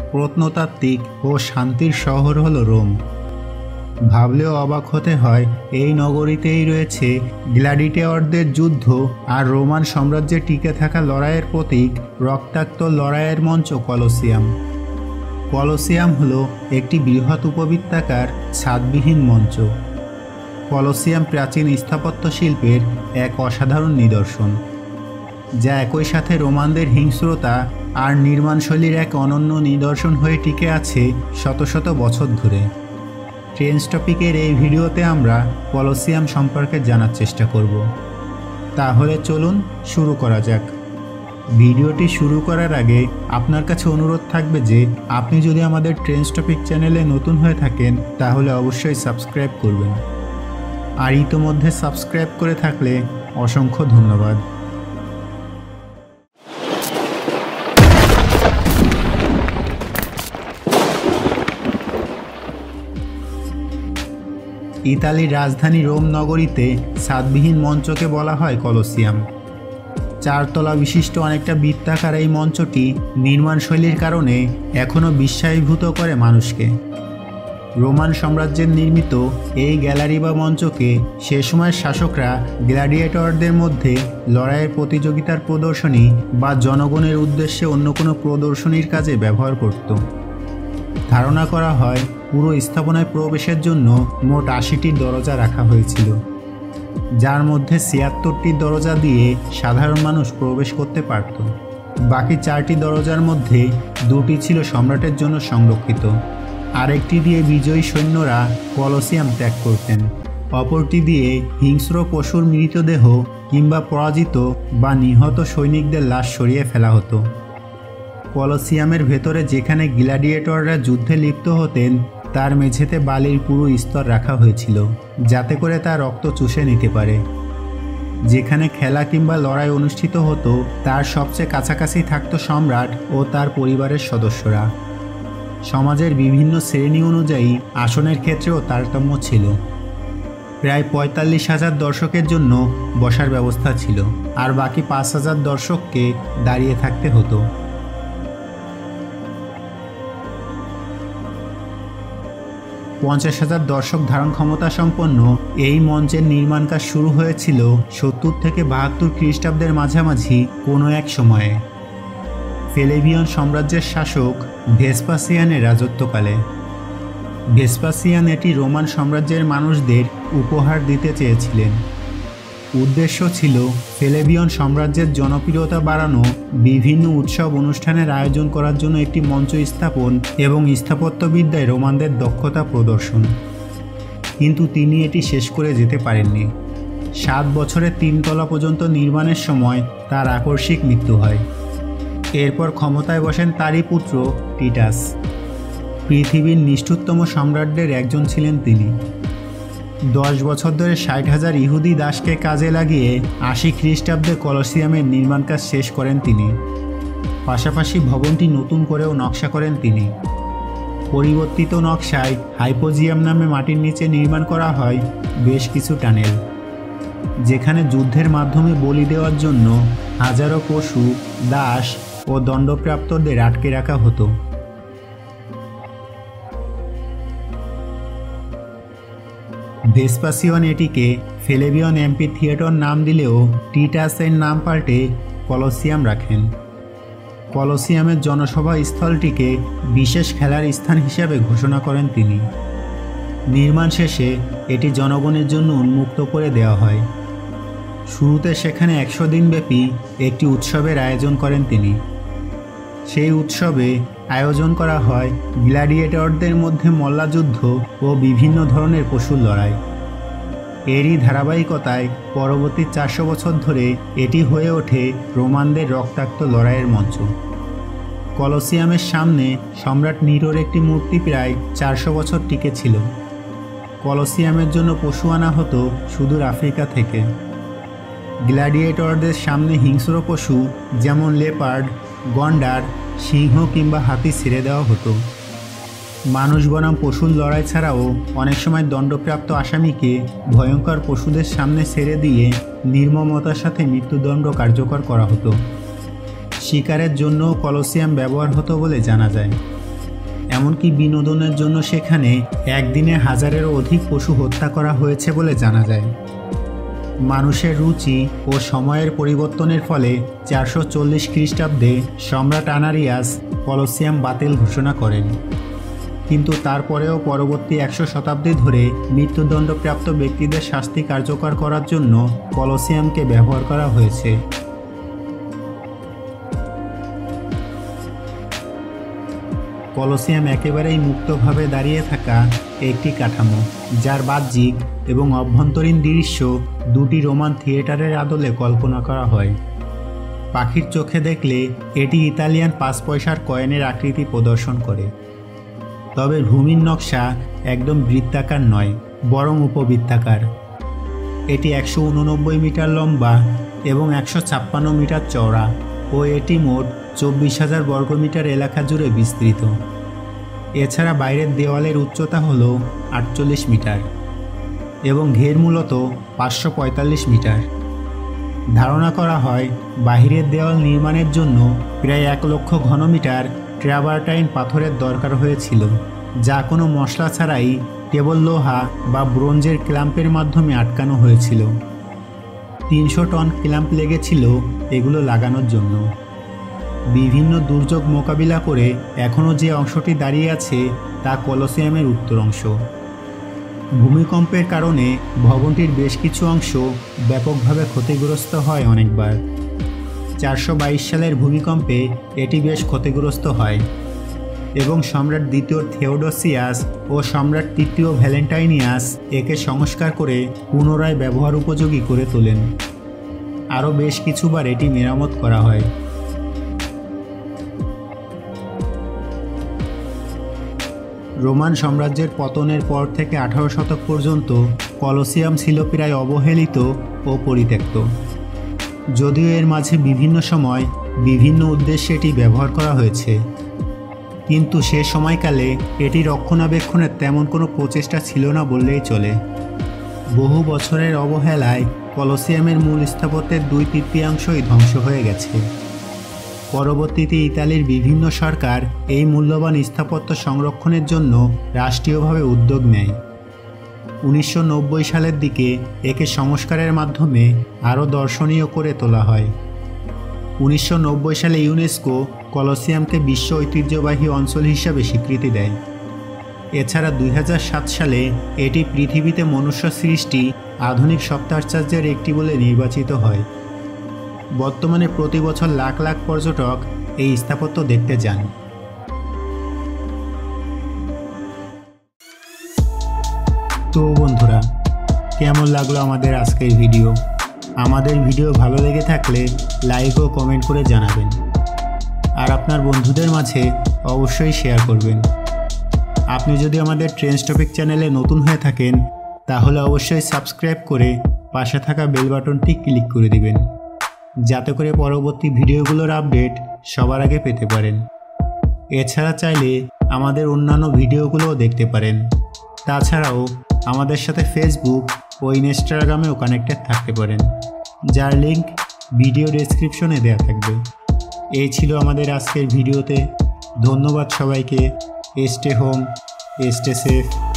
প্রত্নতাত্ত্বিক ও শান্তির শহর হলো রোম। ভাবলেও অবাক হতে হয়, এই নগরীতেই রয়েছে গ্ল্যাডিয়েটরদের যুদ্ধ আর রোমান সাম্রাজ্যে টিকে থাকা লড়াইয়ের প্রতীক রক্তাক্ত লড়াইয়ের মঞ্চ কলোসিয়াম। কলোসিয়াম হলো একটি বৃহৎ উপবৃত্তাকার ছাদবিহীন মঞ্চ। কলোসিয়াম প্রাচীন স্থাপত্য শিল্পের এক অসাধারণ নিদর্শন, যা একই সাথে রোমানদের হিংস্রতা আর নির্মাণশৈলীর এক অনন্য নিদর্শন হয়ে টিকে আছে শত শত বছর ধরে। ট্রেন্ডস টপিকের এই ভিডিওতে আমরা কলোসিয়াম সম্পর্কে জানার চেষ্টা করব। তাহলে চলুন শুরু করা যাক। ভিডিওটি শুরু করার আগে আপনার কাছে অনুরোধ থাকবে যে আপনি যদি আমাদের ট্রেন্ডস টপিক চ্যানেলে নতুন হয়ে থাকেন তাহলে অবশ্যই সাবস্ক্রাইব করবেন, আর ইতোমধ্যে সাবস্ক্রাইব করে থাকলে অসংখ্য ধন্যবাদ। ইতালির রাজধানী রোম নগরীতে ছাদবিহীন মঞ্চকে বলা হয় কলোসিয়াম। চারতলা বিশিষ্ট অনেকটা বৃত্তাকার এই মঞ্চটি নির্মাণশৈলীর কারণে এখনও বিস্ময়ীভূত করে মানুষকে। রোমান সাম্রাজ্যের নির্মিত এই গ্যালারি বা মঞ্চকে সে সময়ের শাসকরা গ্ল্যাডিয়েটরদের মধ্যে লড়াইয়ের প্রতিযোগিতার প্রদর্শনী বা জনগণের উদ্দেশ্যে অন্য কোনো প্রদর্শনীর কাজে ব্যবহার করত। ধারণা করা হয় পুরো স্থাপনায় প্রবেশের জন্য মোট ৮০টি দরজা রাখা হয়েছিল, যার মধ্যে ৭৬টি দরজা দিয়ে সাধারণ মানুষ প্রবেশ করতে পারত। বাকি ৪টি দরজার মধ্যে ২টি ছিল সম্রাটের জন্য সংরক্ষিত, আরেকটি দিয়ে বিজয়ী সৈন্যরা কলোসিয়াম ত্যাগ করতেন, অপরটি দিয়ে হিংস্র পশুর মৃতদেহ কিংবা পরাজিত বা নিহত সৈনিকদের লাশ সরিয়ে ফেলা হতো। কলোসিয়ামের ভেতরে যেখানে গ্ল্যাডিয়েটররা যুদ্ধে লিপ্ত হতেন তার মেঝেতে বালির পুরো স্তর রাখা হয়েছিল, যাতে করে তার রক্ত চুষে নিতে পারে। যেখানে খেলা কিংবা লড়াই অনুষ্ঠিত হতো তার সবচেয়ে কাছাকাছি থাকত সম্রাট ও তার পরিবারের সদস্যরা। সমাজের বিভিন্ন শ্রেণী অনুযায়ী আসনের ক্ষেত্রেও তারতম্য ছিল। প্রায় ৪৫,০০০ দর্শকের জন্য বসার ব্যবস্থা ছিল, আর বাকি ৫,০০০ দর্শককে দাঁড়িয়ে থাকতে হতো। ৫০,০০০ দর্শক ধারণ ক্ষমতা সম্পন্ন এই মঞ্চের নির্মাণ কাজ শুরু হয়েছিল ৭০ থেকে ৭২ খ্রিস্টাব্দের মাঝামাঝি কোনো এক সময়ে, ফ্লেভিয়ান সাম্রাজ্যের শাসক ভেসপাসিয়ানের রাজত্বকালে। ভেসপাসিয়ান এটি রোমান সাম্রাজ্যের মানুষদের উপহার দিতে চেয়েছিলেন। উদ্দেশ্য ছিল ফ্লেভিয়ান সাম্রাজ্যের জনপ্রিয়তা বাড়ানো, বিভিন্ন উৎসব অনুষ্ঠানের আয়োজন করার জন্য একটি মঞ্চ স্থাপন এবং স্থাপত্যবিদ্যায় রোমানদের দক্ষতা প্রদর্শন। কিন্তু তিনি এটি শেষ করে যেতে পারেননি। ৭ বছরের ৩ তলা পর্যন্ত নির্মাণের সময় তার আকস্মিক মৃত্যু হয়। এরপর ক্ষমতায় বসেন তারই পুত্র টিটাস। পৃথিবীর নিষ্ঠুরতম সম্রাটদের একজন ছিলেন তিনি। ১০ বছর ধরে ৬০,০০০ ইহুদি দাসকে কাজে লাগিয়ে ৮০ খ্রিস্টাব্দে কলোসিয়ামের নির্মাণ কাজ শেষ করেন তিনি। পাশাপাশি ভবনটি নতুন করেও নকশা করেন তিনি। পরিবর্তিত নকশায় হাইপোজিয়াম নামে মাটির নিচে নির্মাণ করা হয় বেশ কিছু টানেল, যেখানে যুদ্ধের মাধ্যমে বলি দেওয়ার জন্য হাজারো পশু, দাস ও দণ্ডপ্রাপ্তদের আটকে রাখা হতো। ভেসপাসিয়ান এটিকে ফ্লেভিয়ান অ্যাম্ফিথিয়েটর নাম দিলেও টিটাসের নাম পাল্টে কলোসিয়াম রাখেন। কলোসিয়ামের জনসভা স্থলটিকে বিশেষ খেলার স্থান হিসাবে ঘোষণা করেন তিনি। নির্মাণ শেষে এটি জনগণের জন্য উন্মুক্ত করে দেওয়া হয়। শুরুতে সেখানে ১০০ দিনব্যাপী একটি উৎসবের আয়োজন করেন তিনি। সেই উৎসবে আয়োজন করা হয় গ্ল্যাডিয়েটরদের মধ্যে মল্লযুদ্ধ ও বিভিন্ন ধরনের পশুর লড়াই। এরই ধারাবাহিকতায় পরবর্তী ৪০০ বছর ধরে এটি হয়ে ওঠে রোমানদের রক্তাক্ত লড়াইয়ের মঞ্চ। কলোসিয়ামের সামনে সম্রাট নিরোর একটি মূর্তি প্রায় ৪০০ বছর টিকে ছিল। কলোসিয়ামের জন্য পশু আনা হতো সুদূর আফ্রিকা থেকে। গ্ল্যাডিয়েটরদের সামনে হিংস্র পশু যেমন লেপার্ড, গন্ডার, সিংহ কিংবা হাতি ছেড়ে দেওয়া হতো। মানুষ বনাম পশুর লড়াই ছাড়াও অনেক সময় দণ্ডপ্রাপ্ত আসামিকে ভয়ঙ্কর পশুদের সামনে ছেড়ে দিয়ে নির্মমতার সাথে মৃত্যুদণ্ড কার্যকর করা হতো। শিকারের জন্য কলোসিয়াম ব্যবহার হতো বলে জানা যায়। এমনকি বিনোদনের জন্য সেখানে একদিনে হাজারেরও অধিক পশু হত্যা করা হয়েছে বলে জানা যায়। মানুষের রুচি ও সময়ের পরিবর্তনের ফলে 440 খ্রিস্টাব্দে সম্রাট আনারিয়াস কলোসিয়াম বাতিল ঘোষণা করেন, কিন্তু তারপরেও পরবর্তী 100 শতাব্দী ধরে মৃত্যুদণ্ডপ্রাপ্ত ব্যক্তিদের শাস্তি কার্যকর করার জন্য কলোসিয়ামকে ব্যবহার করা হয়েছে। কলোসিয়াম একেবারেই মুক্তভাবে দাঁড়িয়ে থাকা একটি কাঠামো, যার বাহ্যিক এবং অভ্যন্তরীণ দৃশ্য দুটি রোমান থিয়েটারের আদলে কল্পনা করা হয়। পাখির চোখে দেখলে এটি ইতালিয়ান 5 পয়সার কয়েনের আকৃতি প্রদর্শন করে, তবে ভূমির নকশা একদম বৃত্তাকার নয়, বরং উপবৃত্তাকার। এটি 189 মিটার লম্বা এবং 156 মিটার চওড়া ও এটি মোট 24,000 বর্গমিটার এলাকা জুড়ে বিস্তৃত। এছাড়া বাইরের দেওয়ালের উচ্চতা হল 48 মিটার এবং ঘের মূলত 545 মিটার। ধারণা করা হয় বাহিরের দেওয়াল নির্মাণের জন্য প্রায় 1 লক্ষ ঘনমিটার ট্রাভারটাইন পাথরের দরকার হয়েছিল, যা কোনো মশলা ছাড়াই কেবল লোহা বা ব্রোঞ্জের ক্ল্যাম্পের মাধ্যমে আটকানো হয়েছিল। 300 টন ক্ল্যাম্প লেগেছিল এগুলো লাগানোর জন্য। বিভিন্ন দুর্যোগ মোকাবিলা করে এখনও যে অংশটি দাঁড়িয়ে আছে তা কলোসিয়ামের উত্তর অংশ। ভূমিকম্পের কারণে ভবনটির বেশ কিছু অংশ ব্যাপকভাবে ক্ষতিগ্রস্ত হয় অনেকবার। 422 সালের ভূমিকম্পে এটি বেশ ক্ষতিগ্রস্ত হয় এবং সম্রাট দ্বিতীয় থেওডোসিয়াস ও সম্রাট তৃতীয় ভ্যালেন্টাইনিয়াস একে সংস্কার করে পুনরায় ব্যবহার উপযোগী করে তোলেন। আরও বেশ কিছুবার এটি মেরামত করা হয়। রোমান সাম্রাজ্যের পতনের পর থেকে 18 শতক পর্যন্ত কলোসিয়াম ছিল প্রায় অবহেলিত ও পরিত্যক্ত। যদিও এর মাঝে বিভিন্ন সময় বিভিন্ন উদ্দেশ্যে এটি ব্যবহার করা হয়েছে, কিন্তু সে সময়কালে এটি রক্ষণাবেক্ষণের তেমন কোনো প্রচেষ্টা ছিল না বললেই চলে। বহু বছরের অবহেলায় কলোসিয়ামের মূল স্থাপত্যের 2/3 ধ্বংস হয়ে গেছে। পরবর্তীতে ইতালির বিভিন্ন সরকার এই মূল্যবান স্থাপত্য সংরক্ষণের জন্য রাষ্ট্রীয়ভাবে উদ্যোগ নেয়। 1990 সালের দিকে একে সংস্কারের মাধ্যমে আরও দর্শনীয় করে তোলা হয়। 1990 সালে ইউনেস্কো কলোসিয়ামকে বিশ্ব ঐতিহ্যবাহী অঞ্চল হিসাবে স্বীকৃতি দেয়। এছাড়া 2007 সালে এটি পৃথিবীতে মনুষ্য সৃষ্টি আধুনিক সপ্তাশ্চর্যের একটি বলে নির্বাচিত হয়। বর্তমানে প্রতি বছর লাখ লাখ পর্যটক এই স্থাপত্য দেখতে যান। তো বন্ধুরা, কেমন লাগলো আমাদের আজকের ভিডিও? আমাদের ভিডিও ভালো লেগে থাকলে লাইক ও কমেন্ট করে জানাবেন, আর আপনার বন্ধুদের মাঝে অবশ্যই শেয়ার করবেন। আপনি যদি আমাদের ট্রেন্ডস টপিক চ্যানেলে নতুন হয়ে থাকেন তাহলে অবশ্যই সাবস্ক্রাইব করে পাশে থাকা বেল বাটনটি ক্লিক করে দিবেন, যাতে করে পরবর্তী ভিডিওগুলোর আপডেট সবার আগে পেতে পারেন। এছাড়া চাইলে আমাদের অন্যান্য ভিডিওগুলোও দেখতে পারেন। তাছাড়াও আমাদের সাথে ফেসবুক ও ইনস্টাগ্রামেও কানেক্টেড থাকতে পারেন, যার লিঙ্ক ভিডিও ডেসক্রিপশনে দেওয়া থাকবে। এই ছিল আমাদের আজকের ভিডিওতে। ধন্যবাদ সবাইকে। Stay home, stay safe.